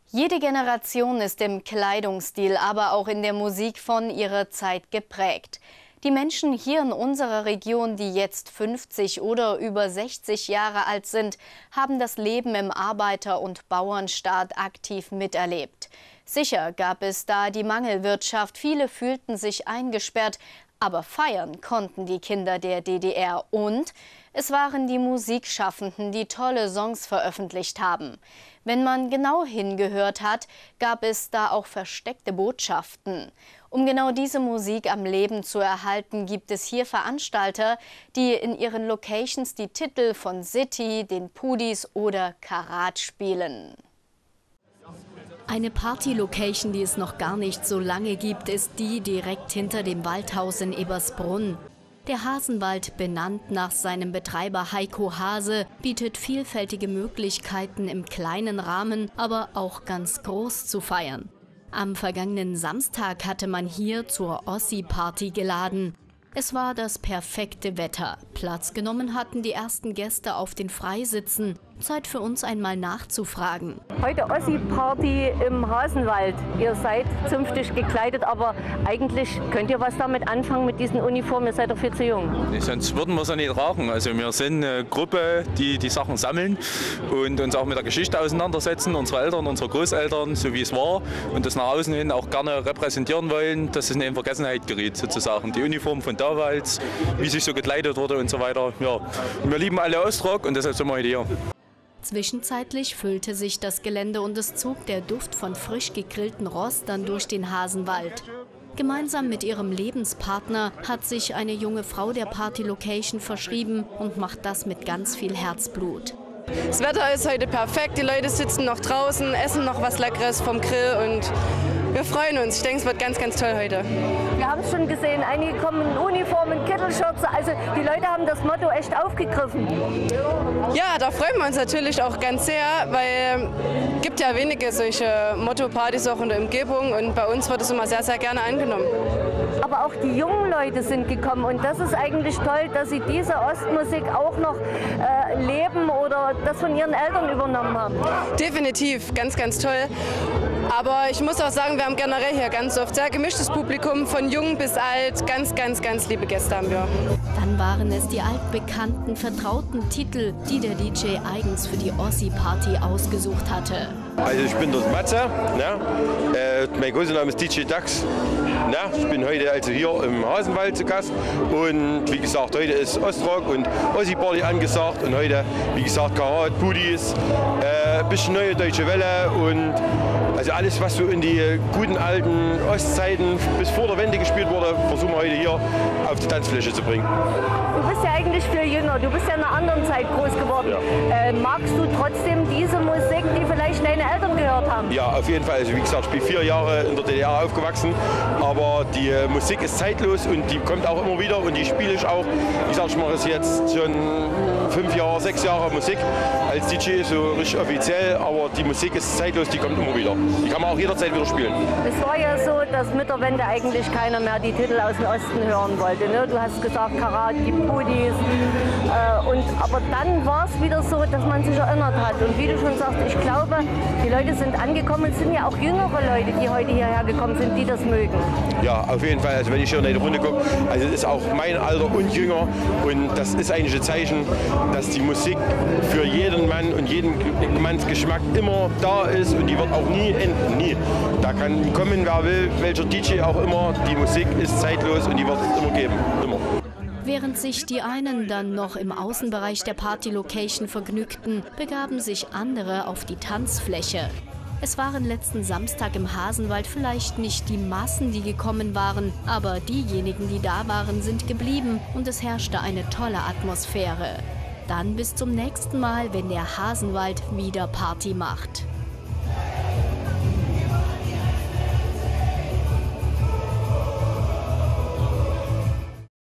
Jede Generation ist im Kleidungsstil, aber auch in der Musik von ihrer Zeit geprägt. Die Menschen hier in unserer Region, die jetzt 50 oder über 60 Jahre alt sind, haben das Leben im Arbeiter- und Bauernstaat aktiv miterlebt. Sicher gab es da die Mangelwirtschaft, viele fühlten sich eingesperrt, aber feiern konnten die Kinder der DDR und es waren die Musikschaffenden, die tolle Songs veröffentlicht haben. Wenn man genau hingehört hat, gab es da auch versteckte Botschaften. Um genau diese Musik am Leben zu erhalten, gibt es hier Veranstalter, die in ihren Locations die Titel von City, den Pudis oder Karat spielen. Eine Party-Location, die es noch gar nicht so lange gibt, ist die direkt hinter dem Waldhaus in Ebersbrunn. Der Hasenwald, benannt nach seinem Betreiber Heiko Hase, bietet vielfältige Möglichkeiten im kleinen Rahmen, aber auch ganz groß zu feiern. Am vergangenen Samstag hatte man hier zur Ossi-Party geladen. Es war das perfekte Wetter. Platz genommen hatten die ersten Gäste auf den Freisitzen. Zeit für uns einmal nachzufragen. Heute Ossi-Party im Hasenwald. Ihr seid zünftig gekleidet, aber eigentlich könnt ihr was damit anfangen mit diesen Uniformen? Ihr seid doch viel zu jung. Sonst würden wir es ja nicht tragen. Also wir sind eine Gruppe, die die Sachen sammeln und uns auch mit der Geschichte auseinandersetzen, unsere Eltern, unsere Großeltern, so wie es war, und das nach außen hin auch gerne repräsentieren wollen, dass es nicht in Vergessenheit gerät sozusagen. Die Uniform von damals, wie sich so gekleidet wurde und so weiter. Ja. Wir lieben alle Ostrock und deshalb sind wir heute hier. Zwischenzeitlich füllte sich das Gelände und es zog der Duft von frisch gegrillten Rostern durch den Hasenwald. Gemeinsam mit ihrem Lebenspartner hat sich eine junge Frau der Party-Location verschrieben und macht das mit ganz viel Herzblut. Das Wetter ist heute perfekt, die Leute sitzen noch draußen, essen noch was Leckeres vom Grill und wir freuen uns. Ich denke, es wird ganz, ganz toll heute. Wir haben es schon gesehen, einige kommen in Uniformen, Kittelschürze, also die Leute haben das Motto echt aufgegriffen. Ja, da freuen wir uns natürlich auch ganz sehr, weil es gibt ja wenige solche Motto-Partys auch in der Umgebung und bei uns wird es immer sehr, sehr gerne angenommen. Aber auch die jungen Leute sind gekommen und das ist eigentlich toll, dass sie diese Ostmusik auch noch leben oder das von ihren Eltern übernommen haben. Definitiv, ganz, ganz toll. Aber ich muss auch sagen, wir haben generell hier ganz oft sehr gemischtes Publikum, von jung bis alt. Ganz, ganz, ganz liebe Gäste haben wir. Dann waren es die altbekannten, vertrauten Titel, die der DJ eigens für die Ossi-Party ausgesucht hatte. Also ich bin der Matze, ne? Mein Kosename ist DJ Dax. Ne? Ich bin heute also hier im Hasenwald zu Gast und wie gesagt, heute ist Ostrock und Ossi-Party angesagt und heute, wie gesagt, Karat, Pudis, ein bisschen neue deutsche Welle und also alles, was so in die guten alten Ostzeiten bis vor der Wende gespielt wurde, versuchen wir heute hier auf die Tanzfläche zu bringen. Du bist ja eigentlich viel jünger, du bist ja in einer anderen Zeit groß geworden. Ja. Magst du trotzdem diese Musik, die vielleicht deine Eltern gehört haben? Ja, auf jeden Fall. Also wie gesagt, ich bin 4 Jahre in der DDR aufgewachsen, aber die Musik ist zeitlos und die kommt auch immer wieder und die spiele ich auch. Ich sage, ich mache es jetzt schon 5 Jahre, 6 Jahre Musik als DJ, so richtig offiziell, aber die Musik ist zeitlos, die kommt immer wieder. Die kann man auch jederzeit wieder spielen. Es war ja so, dass mit der Wende eigentlich keiner mehr die Titel aus dem Osten hören wollte. Ne? Du hast gesagt, Karat, die Pudis. Aber dann war es wieder so, dass man sich erinnert hat. Und wie du schon sagst, ich glaube, die Leute sind angekommen. Es sind ja auch jüngere Leute, die heute hierher gekommen sind, die das mögen. Ja, auf jeden Fall. Also wenn ich hier in die Runde gucke, also es ist auch mein Alter und jünger. Und das ist eigentlich ein Zeichen, dass die Musik für jeden Mann und jeden Manns Geschmack immer da ist und die wird auch nie enden, nie. Da kann kommen, wer will, welcher DJ auch immer, die Musik ist zeitlos und die wird es immer geben, immer. Während sich die einen dann noch im Außenbereich der Party-Location vergnügten, begaben sich andere auf die Tanzfläche. Es waren letzten Samstag im Hasenwald vielleicht nicht die Massen, die gekommen waren, aber diejenigen, die da waren, sind geblieben und es herrschte eine tolle Atmosphäre. Dann bis zum nächsten Mal, wenn der Hasenwald wieder Party macht.